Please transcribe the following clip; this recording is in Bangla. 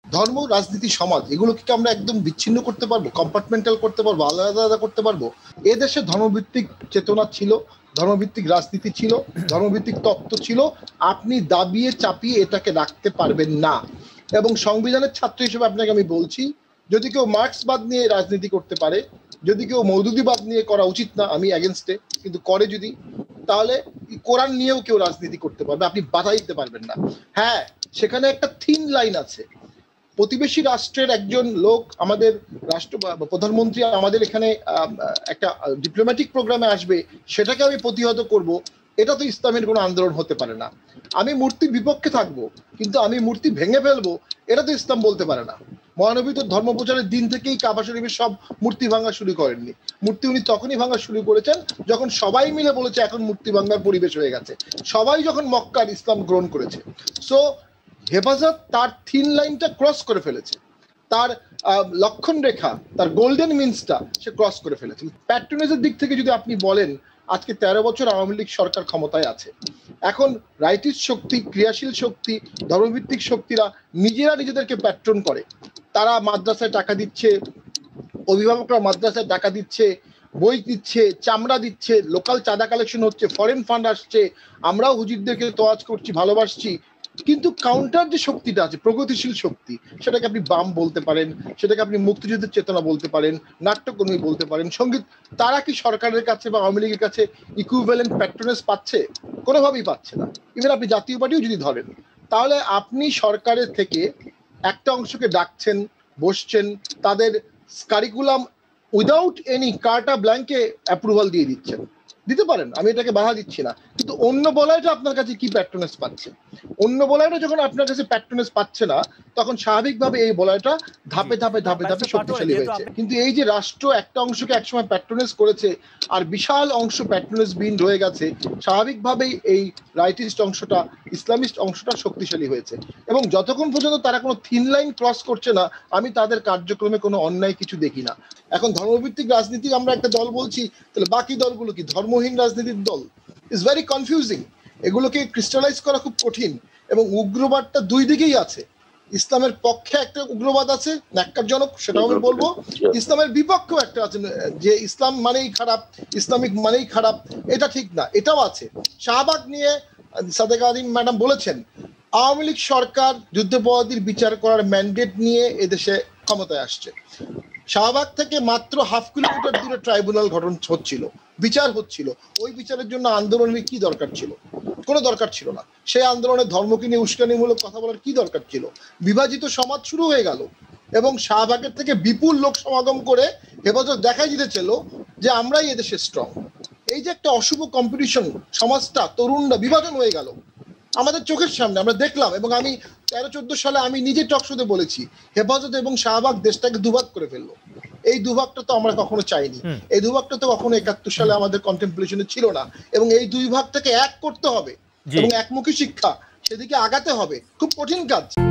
ধর্ম, রাজনীতি, সমাজ এগুলোকে কি আমরা একদম বিচ্ছিন্ন করতে পারবো, কম্পার্টমেন্টাল করতে পারবো, আলাদা আলাদা করতে পারবো? এদেশে ধর্মভিত্তিক চেতনা ছিল, ধর্মভিত্তিক রাজনীতি ছিল, ধর্মভিত্তিক তত্ত্ব ছিল। আপনি দাবিয়ে চাপিয়ে এটাকে রাখতে পারবেন না। এবং সংবিধানের ছাত্র হিসেবে আপনাকে আমি বলছি, যদি কেউ মার্ক্সবাদ নিয়ে রাজনীতি করতে পারে, যদি কেউ মৌদুদিবাদ নিয়ে করা উচিত না, আমি এগেনস্টে, কিন্তু করে যদি, তাহলে কোরআন নিয়েও কেউ রাজনীতি করতে পারবে, আপনি বাধা দিতে পারবেন না। হ্যাঁ, সেখানে একটা থিন লাইন আছে। প্রতিবেশী রাষ্ট্রের একজন লোক আমাদের প্রধানমন্ত্রী আমাদের এখানে একটা ডিপ্লোম্যাটিক প্রোগ্রামে আসবে, সেটাকে আমি প্রতিহত করব, এটা তো ইসলামের কোনো আন্দোলন হতে পারে না। আমি মূর্তির বিপক্ষে থাকবো, কিন্তু আমি মূর্তি ভেঙে ফেলবো, এটা তো ইসলাম বলতে পারে না। মহানবী তো ধর্ম প্রচারের দিন থেকেই কাবা শরীফের সব মূর্তি ভাঙা শুরু করেননি। মূর্তি উনি তখনই ভাঙা শুরু করেছেন যখন সবাই মিলে বলেছে এখন মূর্তি ভাঙার পরিবেশ হয়ে গেছে, সবাই যখন মক্কার ইসলাম গ্রহণ করেছে। সো হেফাজত তার থিন লাইনটা ক্রস করে ফেলেছে, তার লক্ষণ রেখা, তার গোল্ডেন মিনসটা সে ক্রস করে ফেলেছে। প্যাট্রোনেজের দিক থেকে যদি আপনি বলেন, আজকে 13 বছর আওয়ামী লীগ সরকার ক্ষমতায় আছে, এখন রাইটিস্ট শক্তি, ক্রিয়াশীল শক্তি, ধর্মভিত্তিক শক্তিরা নিজেরা নিজেদেরকে প্যাট্রন করে। তারা মাদ্রাসায় টাকা দিচ্ছে, অভিভাবকরা মাদ্রাসায় টাকা দিচ্ছে, বই দিচ্ছে, চামড়া দিচ্ছে, লোকাল চাঁদা কালেকশন হচ্ছে, ফরেন ফান্ড আসছে, আমরাও হুজুরদেরকে তোয়াজ করছি, ভালোবাসছি। কিন্তু কাউন্টার যে শক্তিটা আছে, প্রগতিশীল শক্তি, সেটাকে আপনি বাম বলতে পারেন, সেটাকে আপনি মুক্তিযুদ্ধের চেতনা বলতে পারেন, নাট্যকর্মী বলতে পারেন, সঙ্গীত, তারা কি সরকারের কাছে বা আওয়ামী লীগের কাছে ইকুইভ্যালেন্ট প্যাট্রোনেজ পাচ্ছে? কোনোভাবেই পাচ্ছে না। ইভেন আপনি জাতীয় পার্টিও যদি ধরেন, তাহলে আপনি সরকারের থেকে একটা অংশকে ডাকছেন, বসছেন, তাদের curriculum without any carte blanche approval দিয়ে দিচ্ছেন। দিতে পারেন, আমি এটাকে বাধা দিচ্ছি না, কিন্তু অন্য বলয়টা আপনার কাছে কি প্যাট্রোনেজ পাচ্ছে? অন্য বলয়টা যখন আপনার কাছে প্যাট্রোনেজ পাচ্ছে না, তখন স্বাভাবিকভাবে এই বলয়টা ধাপে ধাপে ধাপে ধাপে শক্তিশালী হয়েছে। কিন্তু এই যে রাষ্ট্র একটা অংশকে একসময় প্যাট্রোনেজ করেছে আর বিশাল অংশ প্যাট্রোনেজ বিহীন রয়ে গেছে, স্বাভাবিকভাবেই এই রাইটিস্ট অংশটা, ইসলামিস্ট অংশটা শক্তিশালী হয়েছে। এবং যতক্ষণ পর্যন্ত তারা কোনো থিন লাইন ক্রস করছে না, আমি তাদের কার্যক্রমে কোনো অন্যায় কিছু দেখি না। এখন ধর্মভিত্তিক রাজনীতি আমরা একটা দল বলছি, তাহলে বাকি দলগুলো কি ধর্মহীন রাজনীতির দল? Is very confusing. এগুলোকে ক্রিস্টালাইজ করা খুব কঠিন। এবং উগ্রবাদটা দুই দিকেই আছে। ইসলামের পক্ষে একটা উগ্রবাদ আছে ন্যাক্কারজনক, সেটাও আমি বলবো। ইসলামের বিপক্ষেও একটা আছে, যে ইসলাম মানেই খারাপ, ইসলামিক মানেই খারাপ, এটা ঠিক না, এটাও আছে। শাহবাগ নিয়ে সাদেক আলিম ম্যাডাম বলেছেন, আওয়ামী লীগ সরকার যুদ্ধাপরাধীর বিচার করার ম্যান্ডেট নিয়ে এদেশে ক্ষমতায় আসছে। শাহবাগ থেকে মাত্র 1/2 কিলোমিটার দূরে ট্রাইব্যুনাল গঠন হচ্ছিল, বিচার হচ্ছিল। ওই বিচারের জন্য আন্দোলনের কি দরকার ছিল? কোনো দরকার ছিল না। সেই আন্দোলনে ধর্মকে নিয়ে উস্কানিমূলক কথা বলার কি দরকার ছিল? বিভাজিত সমাজ শুরু হয়ে গেল এবং শাহবাগের থেকে বিপুল লোক সমাগম করে হেফাজত দেখাই দিতেছিল যে আমরাই এদেশে স্ট্রং। এই যে একটা অশুভ কম্পিটিশন, সমাজটা, তরুণরা বিভাজন হয়ে গেল আমাদের চোখের সামনে, আমরা দেখলাম। এবং আমি 13-14 সালে আমি নিজে টকশোতে বলেছি, হেফাজত এবং শাহবাগ দেশটাকে দুভাগ করে ফেললো। এই দুভাগটা তো আমরা কখনো চাইনি। এই দুভাগটা তো কখনো 71 সালে আমাদের কন্টেম্পলেশনে ছিল না। এবং এই দুই ভাগটাকে এক করতে হবে এবং একমুখী শিক্ষা, সেদিকে আগাতে হবে। খুব কঠিন কাজ।